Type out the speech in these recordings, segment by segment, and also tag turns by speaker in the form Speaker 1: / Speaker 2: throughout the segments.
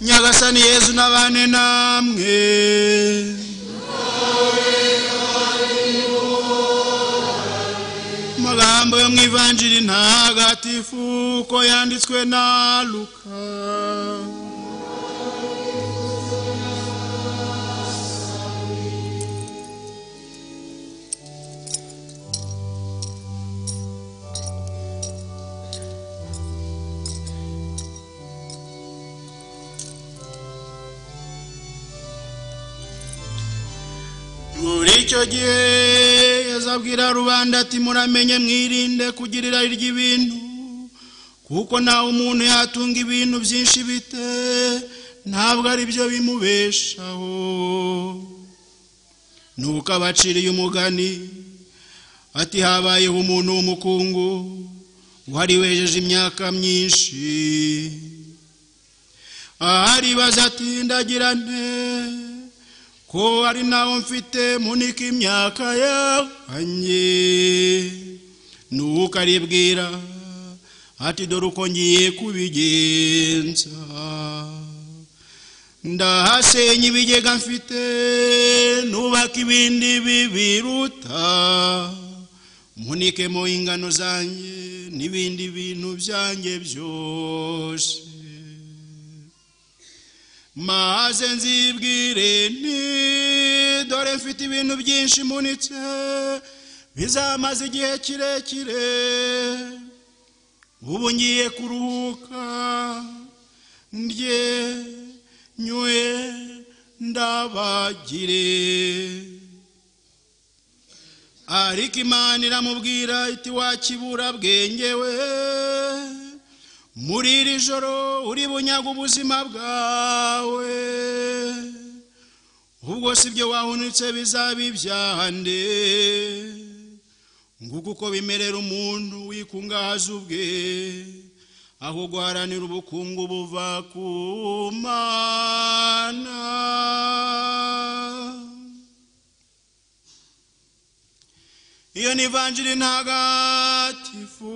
Speaker 1: Nyagasani Yesu nabane namwe. Magambo yo mw'ivanjiri ntagatifu ko yanditswe na Luka. Muri icyo gihe yazabwira rubanda ati muramenye mwirinde kugirira iry'ibintu kuko nawe umuntu yatunga ibintu byinshi bite ntabwo ari byo bimubeshaho. Nuko abaciriye umugani ati habayeho umuntu w'umukungu wari wejeje imyaka myinshi. Aribaza ati ndagira nte ko ari naho mfite munika imyaka yanjye. Nuko aribwira ati dore uko ngiye kubigenza, ndahasenya ibigega mfite nubaka ibindi bibiruta, munikemo ingano zanjye n'ibindi bintu byanjye byose, maze nzibwire nti dore mfite ibintu byinshi munitse bizamaze igihe kirekire, ubu ngiye kuruhuka ndye nywe ndabagire. Ariko Imana iramubwira iti wakibura bwenge we, muri iri joro uri bunyaga ubuzima bwawe, ubwo sibyo wahunitse bizaba ibyande. Nguko uko bimerera umuntu wikungahaza ubwe aho guharanira ubukungu buva ku Mana. Iyo ni ivanjiri ntagatifu.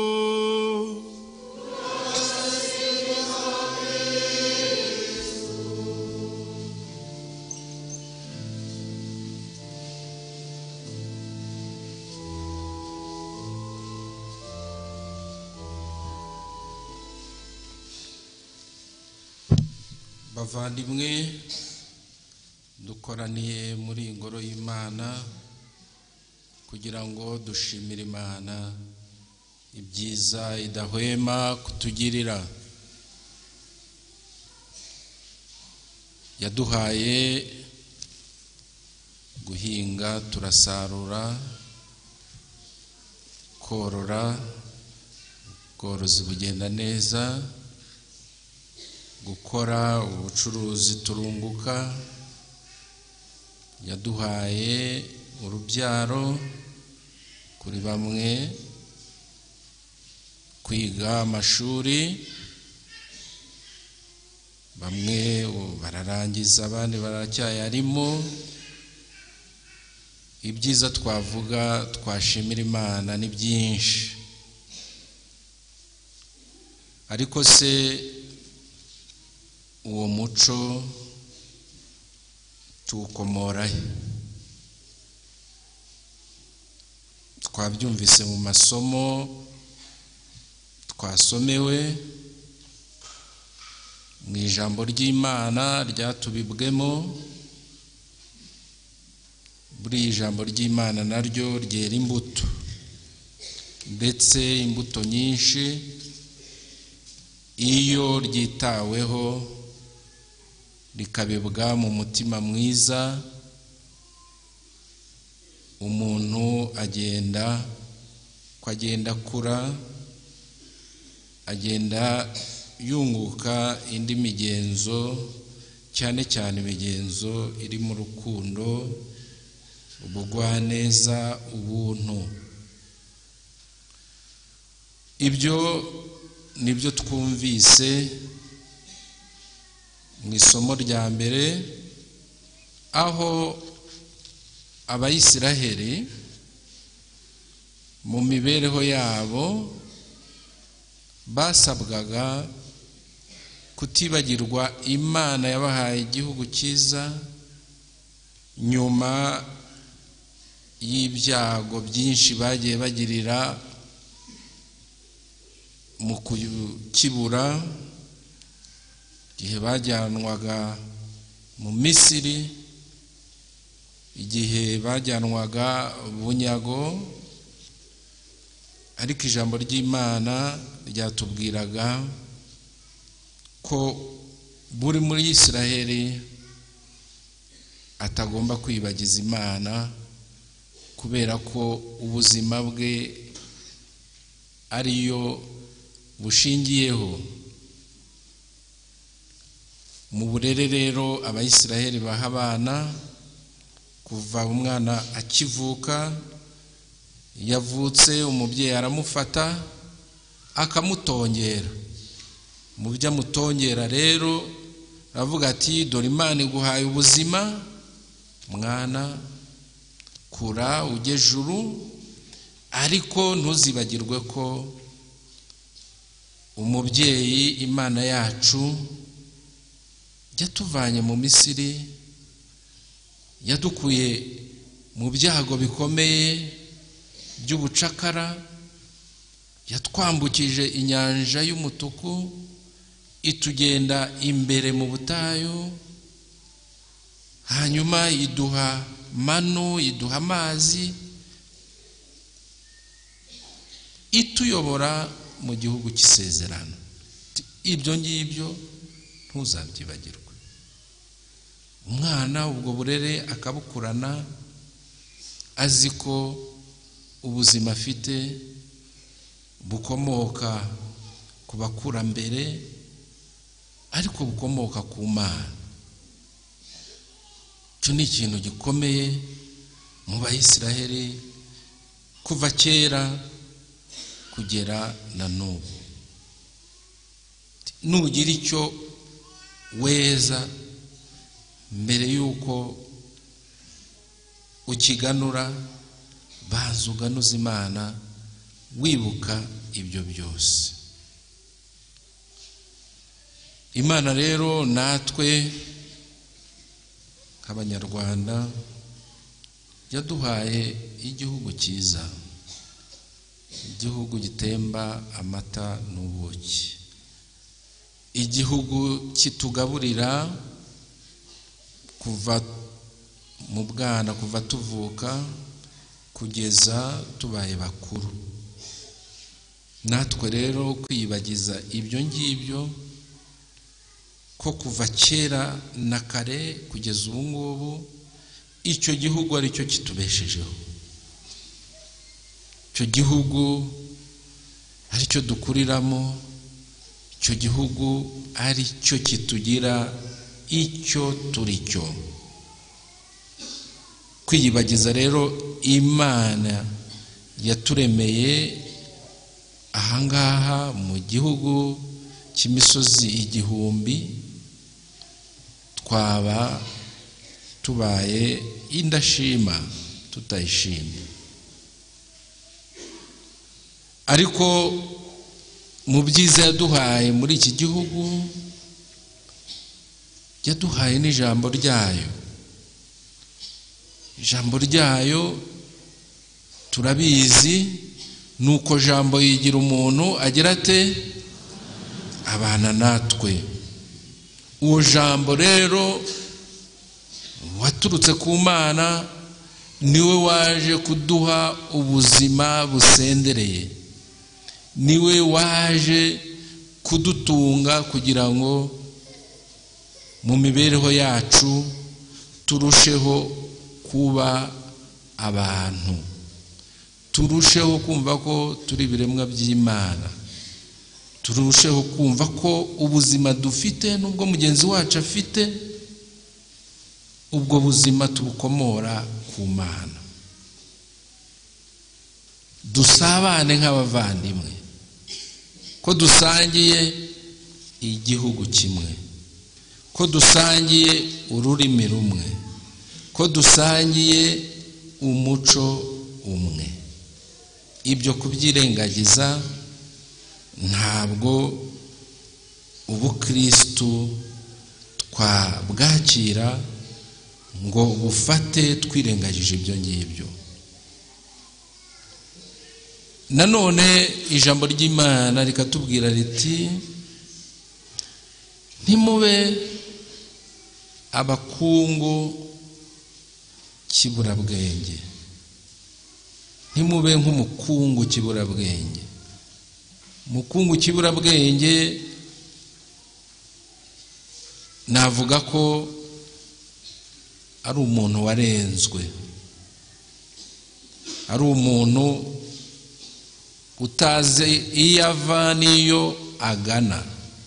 Speaker 2: Bavandimwe dukoraniye muri ingoro y'Imana kugira ngo dushimire Imana ibyiza idahwema kutugirira. Yaduhaye guhinga turasarura, korora ubworozi bugenda neza, gukora ubucuruzi turunguka. Yaduhaye urubyaro kuri bamwe, kwiga amashuri, bamwe bararangiza abandi baracyayarimo. Ibyiza twavuga twashimira Imana ni byinshi, ariko se uwo muco tuwukomorahe? Twabyumvise mu masomo twasomewe mu ijambo ry'Imana ryatubibwemo. Buri ijambo ry'Imana naryo ryera imbuto, ndetse imbuto nyinshi iyo ryitaweho rikabibwa mu mutima mwiza, umuntu agenda akura, agenda yunguka indi migenzo, cyane cyane imigenzo iri mu rukundo, ubugwaneza, ubuntu. Ibyo nibyo twumvise mu isomo rya mbere, aho abayisiraheli mu mibereho yabo basabwaga kutibagirwa Imana yabahaye igihugu cyiza nyuma y'ibyago byinshi bagiye bagirira mu kukibura igihe bajyanwaga mu Misiri, igihe bajyanwaga bunyago, ariko ijambo ry'Imana ryatubwiraga ko buri muri Isiraheli atagomba kwibagiza Imana kubera ko ubuzima bwe ariyo bushingiyeho. Mu burere rero Abayisiraheli baha abana kuva umwana akivuka, yavutse umubyeyi aramufata akamutongera. Mu byo amutongera rero aravuga ati dore Imana iguhaye ubuzima mwana, kura ujye juru, ariko ntuzibagirwe ko umubyeyi Imana yacu yatuvanye mu Misiri, yadukuye mu byago bikomeye by'ubucakara, yatwambukije inyanja y'umutuku, itugenda imbere mu butayu, hanyuma iduha manu, iduha amazi, ituyobora mu gihugu cy'isezerano. Ibyo ngibyo ntuzabyibagirwe. Umwana ubwo burere akabukurana azi ko ubuzima afite bukomoka ku bakurambere, ariko bukomoka ku Mana. Icyo ni ikintu gikomeye mu Bayisiraheli kuva kera kugera na n'ubu. Nugira icyo weza mbere yuko ukiganura, banza uganuza Imana wibuka ibyo byose. Imana rero natwe nk'Abanyarwanda yaduhaye igihugu cyiza, igihugu gitemba amata n'ubuki, igihugu kitugaburira kuva mu bwana, kuva tuvuka kugeza tubaye bakuru. Natwe rero kwibagiza ibyo ngibyo ko kuva kera na kare kugeza ubu ngubu icyo gihugu ari cyo kitubeshejeho, icyo gihugu ari cyo dukuriramo, icyo gihugu ari cyo kitugira icyo turi cyo. Kwiyibagiza rero Imana yaturemeye ahangaha mu gihugu cy'imisozi igihumbi, twaba tubaye indashima tutayishimye. Ariko mu byiza yaduhaye muri iki gihugu, yaduhaye n'ijambo ryayo. Ijambo ryayo turabizi, nuko jambo yigira umuntu agira ate abana natwe. Uwo jambo rero waturutse ku Mana, niwe waje kuduha ubuzima busendereye, niwe waje kudutunga kugira ngo mu mibereho yacu turusheho kuba abantu, turusheho kumva ko turi ibiremwa by'Imana, turusheho kumva ko ubuzima dufite nubwo mugenzi wacu afite, ubwo buzima tubukomora ku Mana. Dusabane nk'abavandimwe, ko dusangiye igihugu kimwe, ko dusangiye ururimi rumwe, ko dusangiye umuco umwe. Ibyo kubyirengagiza ntabwo ubukristo twabwakira ngo bufate twirengagije ibyo ngibyo. Nanone ijambo ry'Imana rikatubwira riti ntimube abakungu kiburabwenge, ntimube nk'umukungu kiburabwenge. Umukungu kiburabwenge navuga ko ari umuntu warenzwe, ari umuntu utazi iyo ava n'iyo agana.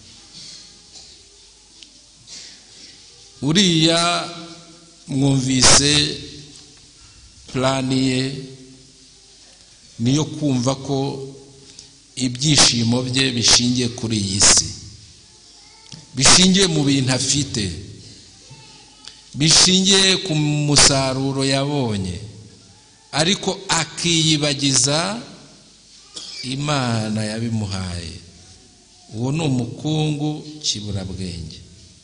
Speaker 2: Uriya mwumvise plani ye niyo kumva ko ibyishimo bye bishingiye kuri iyi si, bishingiye mu bintu afite, bishingiye ku musaruro yabonye, ariko akiyibagiza Imana yabimuhaye. Uwo ni umukungu kiburabwenge.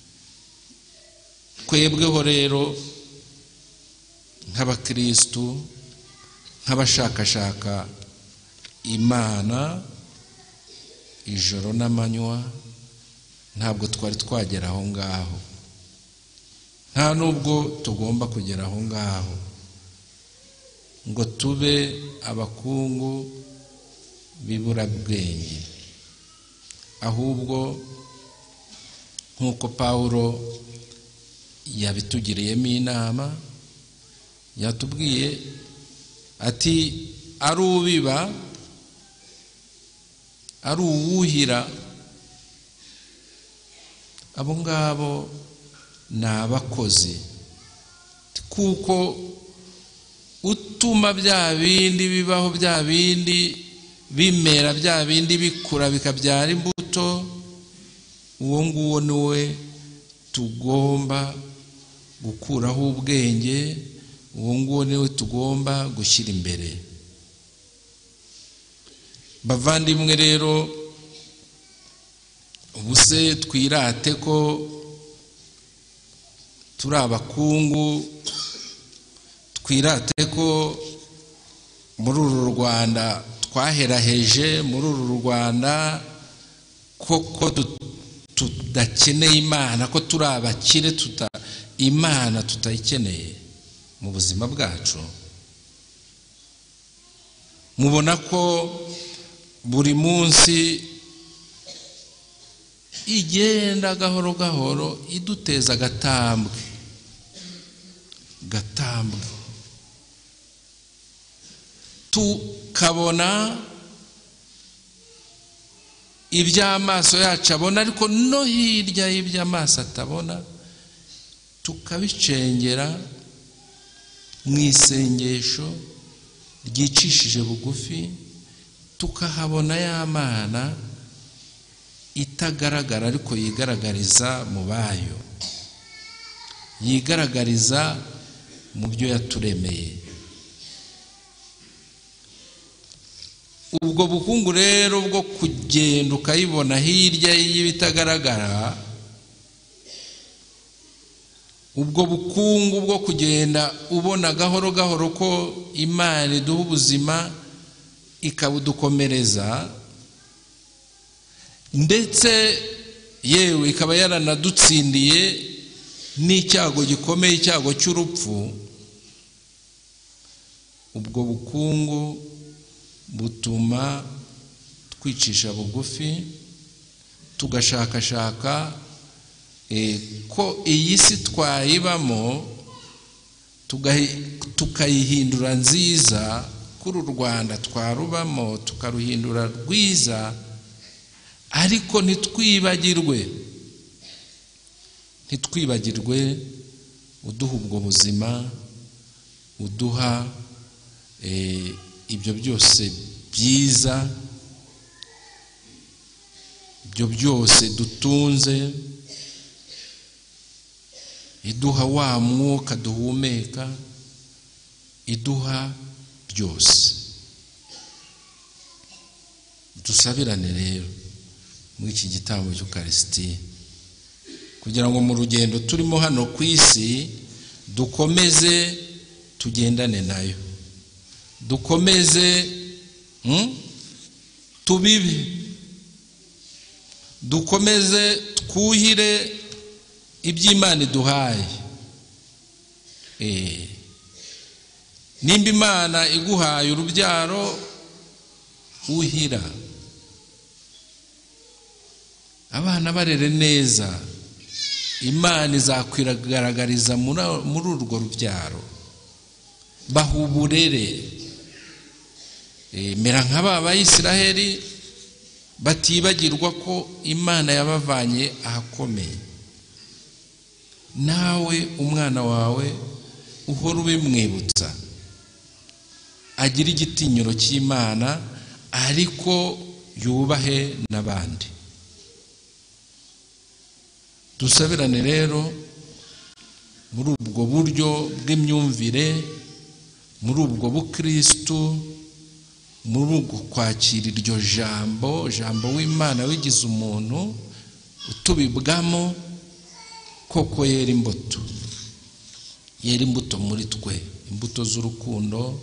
Speaker 2: Twebweho rero nk'abakristo, nk'abashakashaka Imana ijoro n'amanywa, ntabwo twari twagera aho ngaho, nta nubwo tugomba kugera aho ngaho ngo tube abakungu biburabwenge. Ahubwo nk'uko Pawulo yabitugiriyemo inama, yatubwiye ati ari ubiba, ari uwuhira, abo ngabo ni abakozi, kuko utuma bya bindi bibaho, bya bindi bimera, bya bindi bikura bikabyara imbuto, uwo nguwo niwe tugomba gukuraho ubwenge, uwo nguwo niwe tugomba gushyira imbere. Bavandimwe rero, ubuse twirate ko turi abakungu, twirate ko muri uru Rwanda twaheraheje, muri uru Rwanda koko tudakeneye Imana, ko turi abakire, Imana tutayikeneye mu buzima bwacu. Mubona ko buri munsi igenda gahoro gahoro iduteza agatambwe, tukabona iby'amaso yacu abona, ariko no hirya y'iby'amaso atabona tukabicengera mu isengesho ryicishije bugufi, tukahabona ya Mana itagaragara ariko yigaragariza mu bayo, yigaragariza mu byo yaturemeye. Ubwo bukungu rero bwo kugenda ukayibona hirya y'ibitagaragara, ubwo bukungu bwo kugenda ubona gahoro gahoro ko Imana iduha ubuzima ikabudukomereza, ndetse yewe ikaba yaranadutsindiye n'icyago gikomeye, icyago cy'urupfu. Ubwo bukungu butuma twicisha bugufi, tugashakashaka ko iyi si twayibamo tukayihindura nziza, kuri u Rwanda twarubamo tukaruhindura rwiza, ariko ntitwibagirwe uduha ubwo buzima, uduha ibyo byose byiza, ibyo byose dutunze, iduha wa mwuka duhumeka, iduha byose. Dusabirane rero muri iki gitambo cy'Ukarisitiya, kugira ngo mu rugendo turimo hano ku isi dukomeze tugendane nayo, dukomeze tubibe, dukomeze twuhire iby'Imana iduhaye. Nimba Imana iguhaye urubyaro, uhira abana barere neza, Imana izakwigaragariza muri urwo rubyaro, baha uburere. Mera nk'aba Bayisiraheli batibagirwa ko Imana yabavanye ahakomeye. Nawe umwana wawe uhora ubimwibutsa, agira igitinyiro cy'Imana, ariko yubahe n'abandi. Dusabirane rero muri ubwo buryo bw'imyumvire, muri ubwo bukristo, muri ubwo kwakira iryo jambo w'Imana wigize umuntu, utubibwamo koko yera imbuto muri twe, imbuto z'urukundo,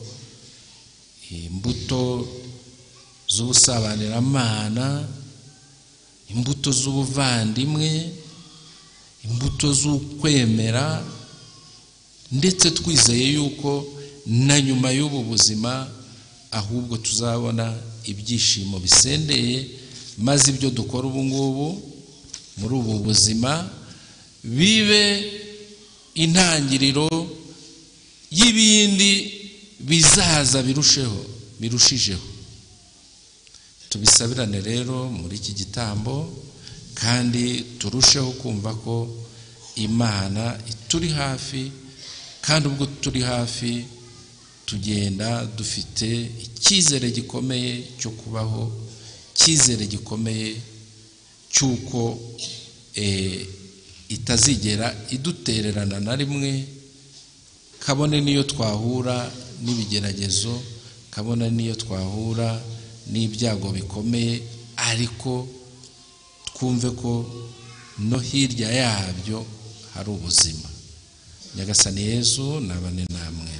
Speaker 2: imbuto z'ubusabaniramana, imbuto z'ubuvandimwe, imbuto z'ukwemera, ndetse twizeye yuko na nyuma y'ubu buzima ahubwo tuzabona ibyishimo bisendeye, maze ibyo dukora ubu ngubu muri ubu buzima bibe intangiriro y'ibindi bizaza birushijeho. Tubisabirane rero muri iki gitambo, kandi turusheho kumva ko Imana ituri hafi, kandi ubwo turi hafi tugenda dufite icyizere gikomeye cyo kubaho, icyizere gikomeye cy'uko itazigera idutererana na rimwe, kabone niyo twahura n'ibigeragezo, kabone niyo twahura n'ibyago bikomeye, ariko twumve ko no hirya yabyo hari ubuzima. Nyagasani Yesu nabane namwe.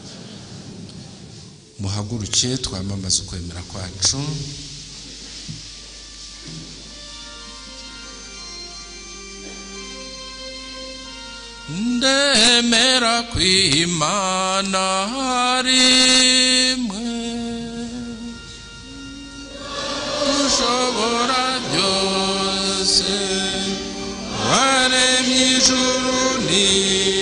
Speaker 2: Muhaguruke twamamaze ukwemera kwacu. Ndemera kw'Imana rimwe, ushobora byose, waremye ijuru n'isi.